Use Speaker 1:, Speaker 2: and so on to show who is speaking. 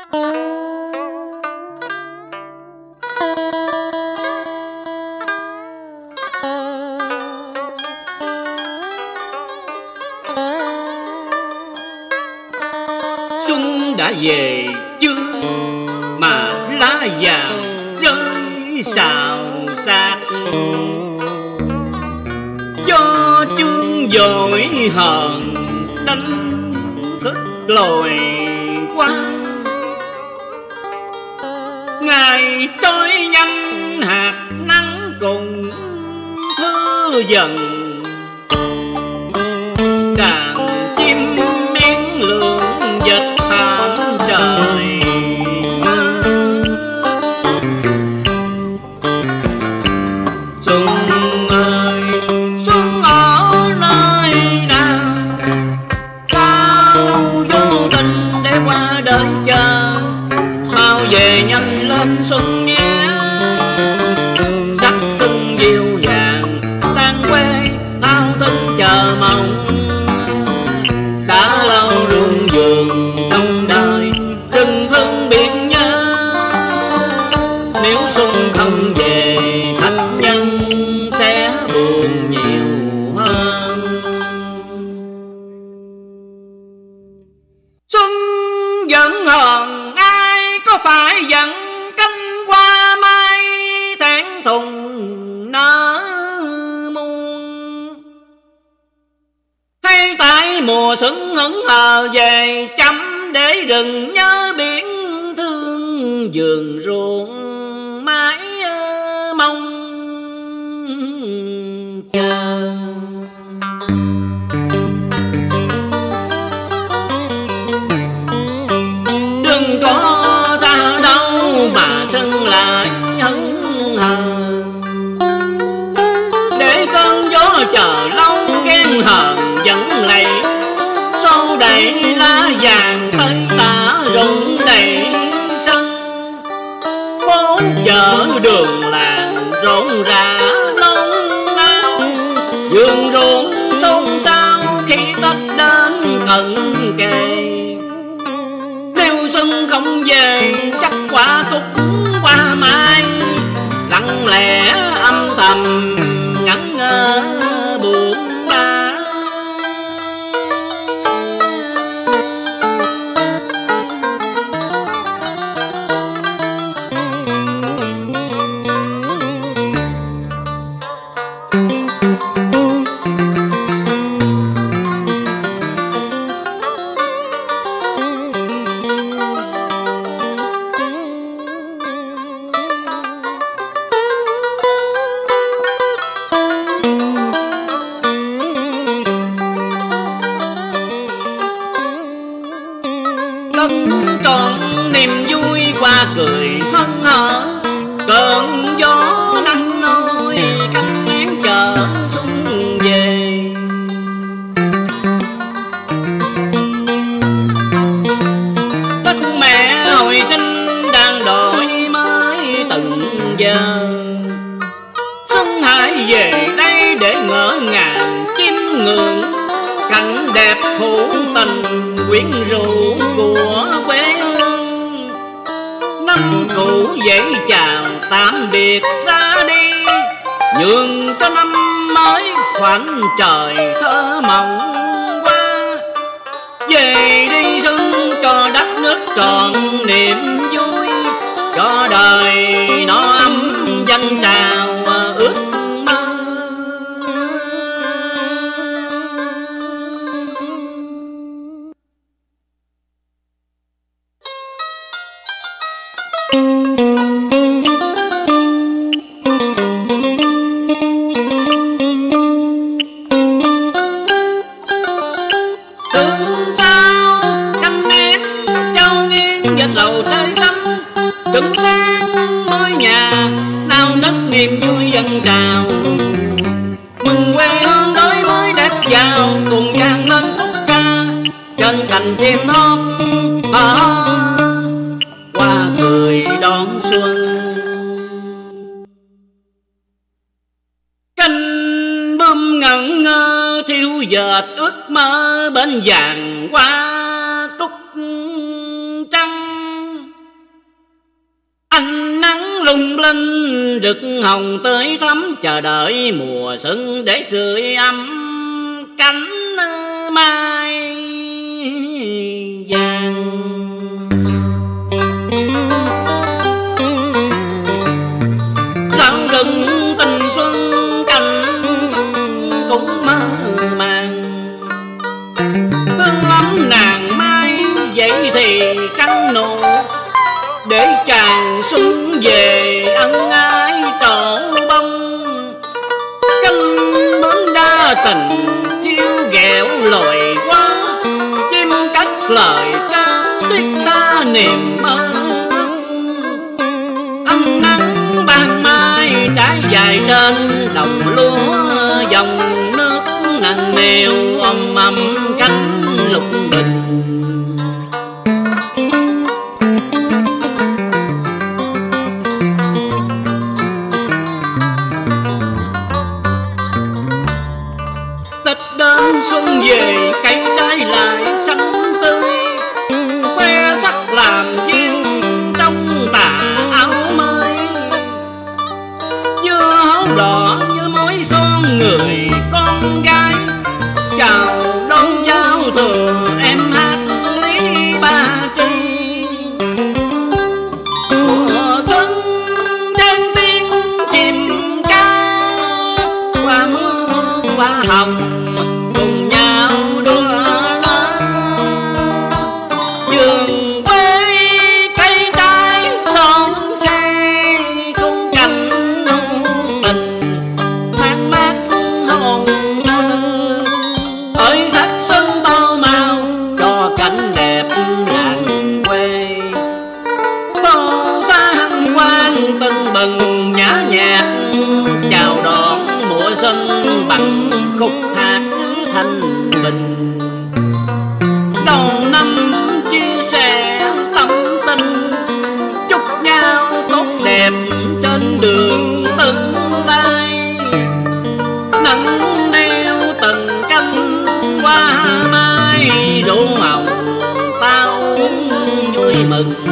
Speaker 1: Xuân đã về chưa mà lá vàng rơi xào xạc, do chương dội hờn đánh thức lồi qua. Ngày trôi nhanh hạt nắng cùng thư dần, đàn chim én lượn vật thảm trời. Xuân ơi xuân ở nơi nào, sao vô tình để qua đời chờ. Mau về nhanh lên xuân nhé, sắc xuân dịu dàng tan quê thao thức chờ mong. Đã lâu ruộng vườn trong đời rừng thương biển nhớ, nếu xuân không về thánh nhân sẽ buồn nhiều hơn. Xuân vẫn hờn ai có phải dặn cánh hoa mai thẹn thùng nở muôn, hay tại mùa xuân hững hờ về chăm để rừng nhớ biển thương vườn ruộng mãi mong chờ. Đừng có ra đâu mà xuân lại hững hờ, để cơn gió chờ lâu ghen hờn vẫn lầy. Sâu đầy lá vàng tới tả rụng đầy sân, phố chợ đường làng rộn rã nôn nao. Vườn ruộng xôn xao khi Tết đến cận kề, nếu xuân không về chắc quả cúc qua mai. Lặng lẽ âm thầm ngẩn ngơ buồn bã. Lẫn trọn niềm vui qua cười hân hở, cơn gió nắng nôi cánh én chờ xuân về. Đất mẹ hồi sinh đang đổi mới từng giờ, xuân hãy về đây để ngỡ ngàng chiêm ngưỡng cảnh đẹp hữu tình quyến rũ của quê hương. Năm cũ dãy chào tạm biệt ra đi, nhường cho năm mới khoảnh trời thơ mộng qua. Về đi xuân cho đất nước tròn niềm vui, cho đời nó ấm dân trào ước mơ. Xuân sáng ngôi nhà nao nức niềm vui dân trào, mừng quê hương đổi mới đẹp giàu cùng vang lên khúc ca trên cành chim hót qua cười đón xuân. Canh bướm ngẩn ngơ thiêu dệt ước mơ bên vàng hoa cúc trăng, rực hồng tới thắm, chờ đợi mùa xuân để sưởi ấm cánh mai vàng. Rau rừng tình xuân cảnh sắc cũng mơ màng, thương lắm nàng mai vậy thì cánh nụ, để chàng xuân về ân ái trổ bông. Canh mến đa tình chiêu ghẹo lời quá, chim cắt lời ca thiết tha niềm mơ. Ánh nắng ban mai trải dài trên đồng lúa, dòng nước nặng nề ôm ấm cánh lục bình. Đến xuân về cây trái lại xanh tươi, que sắc làm duyên trong tà áo mới. Dưa hấu đỏ như mối son người con gái, chào đón giao thừa em hát lý ba tri. Mùa xuân đang tiếng chim ca, qua mưa qua hồng cùng nhau đua đó. Vườn quê cây trái son xe, khung cảnh tình mát mát hồn thơ. Ơi sắc xuân tô màu cho cảnh đẹp làng quê. Tô xa hân hoan tưng bừng nhã nhạc, chào đón mùa xuân bằng khúc hát thanh bình. Đầu năm chia sẻ tâm tình, chúc nhau tốt đẹp trên đường tương lai. Nắng neo từng canh hoa mai, rượu hồng ta uống vui mừng.